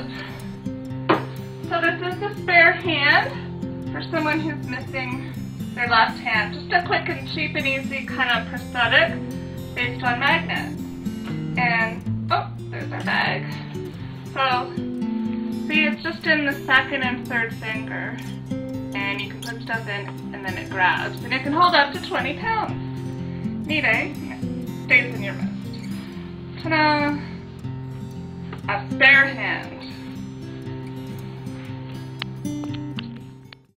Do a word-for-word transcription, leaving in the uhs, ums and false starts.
So this is the spare hand for someone who's missing their left hand. Just a quick and cheap and easy kind of prosthetic based on magnets. And, oh, there's our bag. So, see, it's just in the second and third finger. And you can put stuff in and then it grabs. And it can hold up to twenty pounds. Neat, eh? It stays in your wrist. Ta-da! A spare hand.